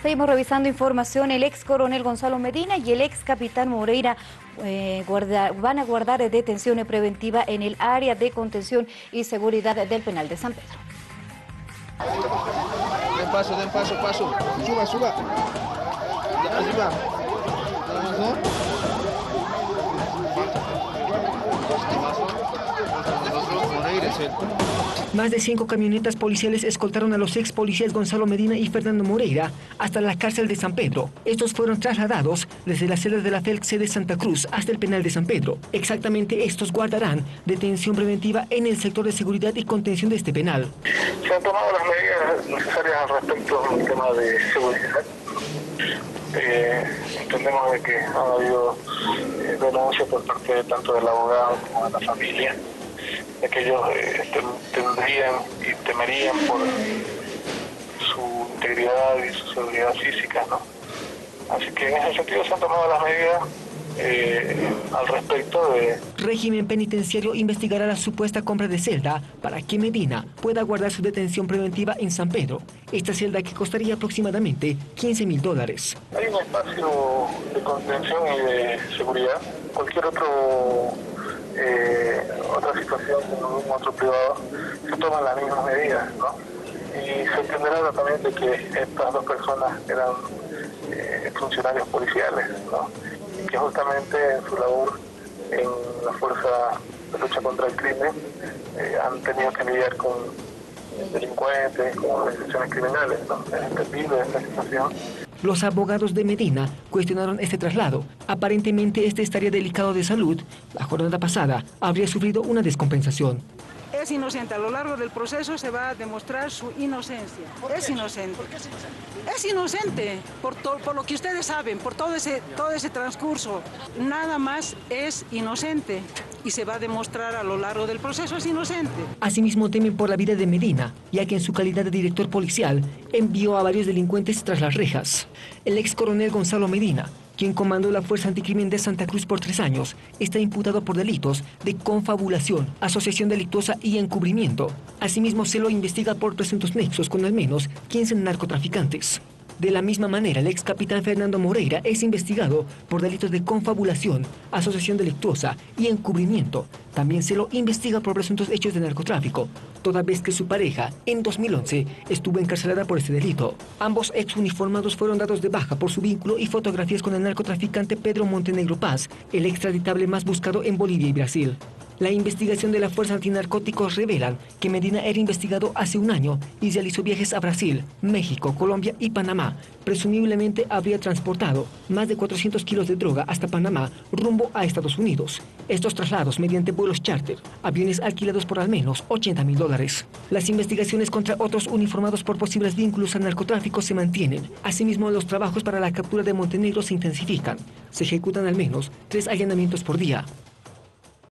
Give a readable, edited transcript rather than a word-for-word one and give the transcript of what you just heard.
Seguimos revisando información. El ex coronel Gonzalo Medina y el ex capitán Moreira van a guardar detención preventiva en el área de contención y seguridad del penal de San Pedro. Den paso. Suba. Ya, arriba. Nada más, ¿no? Más de 5 camionetas policiales escoltaron a los ex policías Gonzalo Medina y Fernando Moreira hasta la cárcel de San Pedro. Estos fueron trasladados desde la sede de la FELC de Santa Cruz hasta el penal de San Pedro. Exactamente estos guardarán detención preventiva en el sector de seguridad y contención de este penal. Se han tomado las medidas necesarias al respecto del tema de seguridad. Entendemos de que ha habido denuncias por parte de tanto del abogado como de la familia, de que ellos tendrían y temerían por su integridad y su seguridad física, ¿no? Así que en ese sentido se han tomado las medidas al respecto de... Régimen penitenciario investigará la supuesta compra de celda para que Medina pueda guardar su detención preventiva en San Pedro. Esta celda que costaría aproximadamente $15.000. Hay un espacio de contención y de seguridad. Cualquier otra situación con algún otro privado se toman las mismas medidas, ¿no? Y se entenderá también de que estas dos personas eran funcionarios policiales, ¿no? Y que justamente en su labor en la fuerza de lucha contra el crimen han tenido que lidiar con delincuentes, con organizaciones criminales, ¿no? Es entendible esta situación. Los abogados de Medina cuestionaron este traslado. Aparentemente este estaría delicado de salud. La jornada pasada habría sufrido una descompensación. Es inocente. A lo largo del proceso se va a demostrar su inocencia. Es inocente. ¿Por qué es inocente? Es inocente por lo que ustedes saben, por todo ese transcurso. Nada más es inocente y se va a demostrar a lo largo del proceso es inocente. Asimismo temen por la vida de Medina, ya que en su calidad de director policial envió a varios delincuentes tras las rejas. El ex coronel Gonzalo Medina, quien comandó la Fuerza Anticrimen de Santa Cruz por 3 años, está imputado por delitos de confabulación, asociación delictuosa y encubrimiento. Asimismo, se lo investiga por presuntos nexos con al menos 15 narcotraficantes. De la misma manera, el ex capitán Fernando Moreira es investigado por delitos de confabulación, asociación delictuosa y encubrimiento. También se lo investiga por presuntos hechos de narcotráfico, toda vez que su pareja, en 2011, estuvo encarcelada por este delito. Ambos ex uniformados fueron dados de baja por su vínculo y fotografías con el narcotraficante Pedro Montenegro Paz, el extraditable más buscado en Bolivia y Brasil. La investigación de la Fuerza Antinarcóticos revela que Medina era investigado hace 1 año y realizó viajes a Brasil, México, Colombia y Panamá. Presumiblemente habría transportado más de 400 kilos de droga hasta Panamá rumbo a Estados Unidos. Estos traslados mediante vuelos charter, aviones alquilados por al menos $80.000. Las investigaciones contra otros uniformados por posibles vínculos al narcotráfico se mantienen. Asimismo, los trabajos para la captura de Montenegro se intensifican. Se ejecutan al menos 3 allanamientos por día.